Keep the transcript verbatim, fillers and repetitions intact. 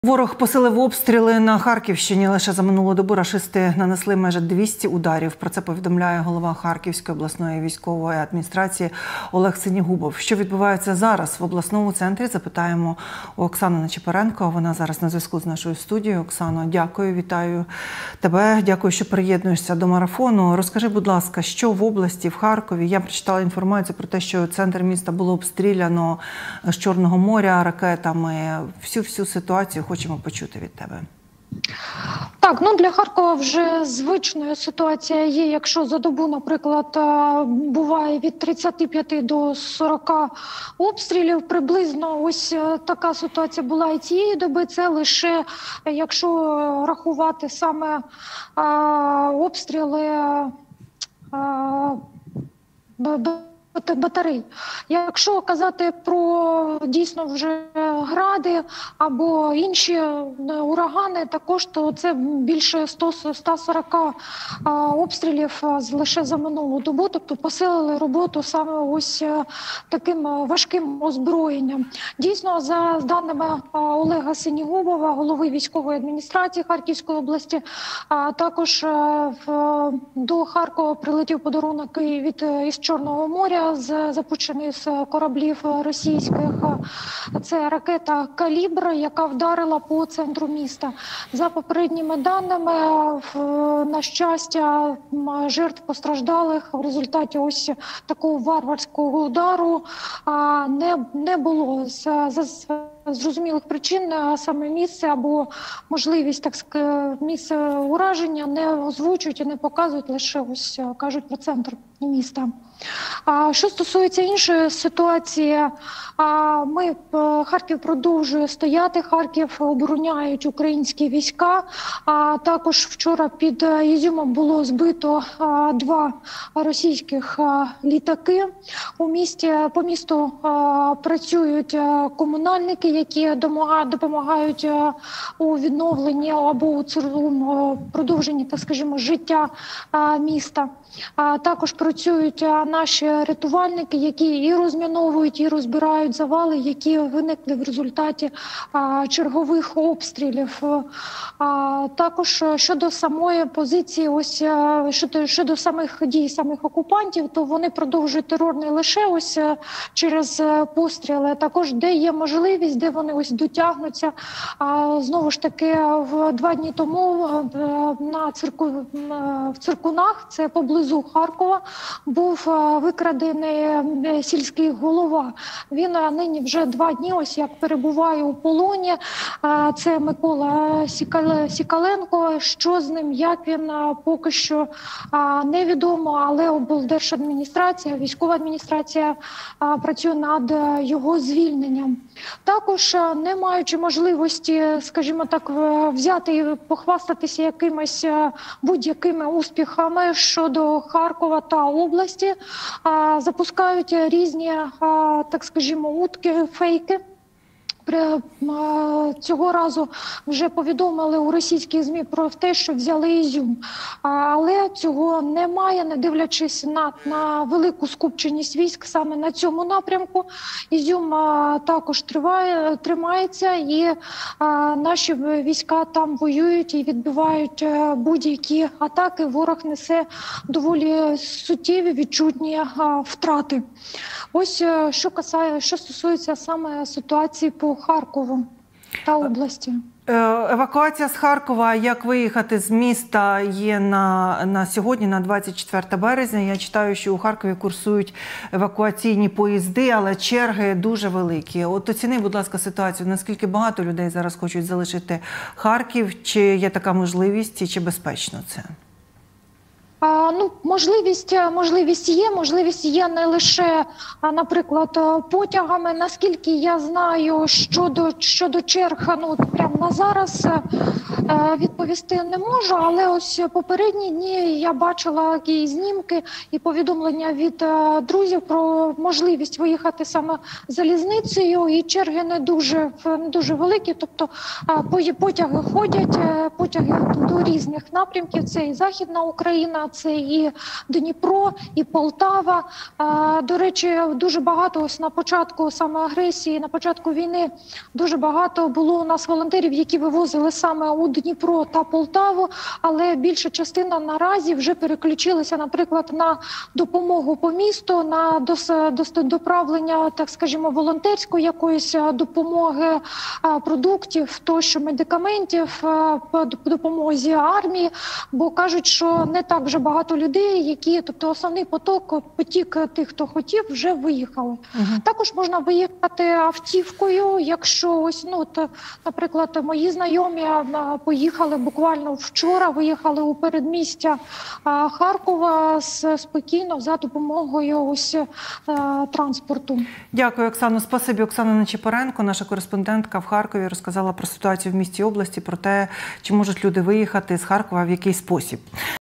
Ворог посилив обстріли на Харківщині. Лише за минулу добу рашисти нанесли майже двісті ударів. Про це повідомляє голова Харківської обласної військової адміністрації Олег Синігубов. Що відбувається зараз в обласному центрі, запитаємо у Оксани Нечипоренко. Вона зараз на зв'язку з нашою студією. Оксано, дякую, вітаю тебе. Дякую, що приєднуєшся до марафону. Розкажи, будь ласка, що в області, в Харкові? Я прочитала інформацію про те, що центр міста було обстріляно з Чорного моря ракетами. Всю-всю ситуацію хочемо почути від тебе. Так, ну для Харкова вже звичною ситуація є, якщо за добу, наприклад, буває від тридцяти п'яти до сорока обстрілів, приблизно ось така ситуація була і цієї доби. Це лише, якщо рахувати саме а, обстріли а, батарей. Якщо казати про дійсно вже гради або інші урагани, також то це більше ста сорока обстрілів лише за минулу добу, тобто посилили роботу саме ось таким важким озброєнням. Дійсно, за даними Олега Синігубова, голови військової адміністрації Харківської області, також до Харкова прилетів подарунок від із Чорного моря, з запущений з кораблів російських. Це ракета «Калібр», яка вдарила по центру міста. За попередніми даними, на щастя, жертв постраждалих в результаті ось такого варварського удару не, не було. З зрозумілих причин саме місце або можливість, так сказати, місце ураження не озвучують і не показують, лише ось кажуть про центр міста. А що стосується іншої ситуації, ми, Харків продовжує стояти, Харків обороняють українські війська. А також вчора під Ізюмом було збито два російських літаки. У місті, по місту працюють комунальники, які допомагають у відновленні або у продовженні, так скажімо, життя міста. Також працюють наші рятувальники, які і розміновують, і розбирають завали, які виникли в результаті чергових обстрілів. Також щодо самої позиції, ось щодо, щодо самих дій самих окупантів, то вони продовжують терор не лише ось через постріли, а також де є можливість, де вони ось дотягнуться. Знову ж таки, в два дні тому на цирку, в Циркунах, це поблизу Харкова, був викрадений сільський голова. Він нині вже два дні ось як перебуває у полоні. Це Микола Сікаленко. Що з ним, як він, поки що невідомо, але облдержадміністрація, військова адміністрація працює над його звільненням. Також, не маючи можливості, скажімо так, взяти і похвастатися якимись будь-якими успіхами щодо Харкова та області, запускають різні, так скажімо, утки, фейки. Цього разу вже повідомили у російських ЗМІ про те, що взяли Ізюм. Але цього немає, не дивлячись на, на велику скупченість військ саме на цьому напрямку. Ізюм також триває, тримається, і наші війська там воюють і відбивають будь-які атаки. Ворог несе доволі суттєві, відчутні втрати. Ось що касає, що стосується саме ситуації по Харкову та області. Евакуація з Харкова, як виїхати з міста, є на, на сьогодні, на двадцять четверте березня. Я читаю, що у Харкові курсують евакуаційні поїзди, але черги дуже великі. От оціни, будь ласка, ситуацію. Наскільки багато людей зараз хочуть залишити Харків? Чи є така можливість і чи безпечно це? Ну, можливість, можливість є, можливість є не лише, наприклад, потягами. Наскільки я знаю, щодо, щодо черг, ну, прямо на зараз відповісти не можу, але ось попередні дні я бачила і знімки, і повідомлення від друзів про можливість виїхати саме залізницею, і черги не дуже, не дуже великі, тобто потяги ходять, потяги до різних напрямків, це і Західна Україна, це і Дніпро, і Полтава. До речі, дуже багато ось на початку саме агресії, на початку війни дуже багато було у нас волонтерів, які вивозили саме у Дніпро та Полтаву, але більша частина наразі вже переключилася, наприклад, на допомогу по місту, на доправлення, так скажімо, волонтерської якоїсь допомоги, продуктів, тощо медикаментів, по допомозі армії, бо кажуть, що не так вже багато людей, які, тобто основний поток, потік тих, хто хотів, вже виїхали. Угу. Також можна виїхати автівкою, якщо ось, ну, то, наприклад, мої знайомі поїхали буквально вчора, виїхали у передмістя Харкова спокійно за допомогою ось транспорту. Дякую, Оксано. Спасибі. Оксана Нечипоренко, наша кореспондентка в Харкові, розказала про ситуацію в місті і області, про те, чи можуть люди виїхати з Харкова, в який спосіб.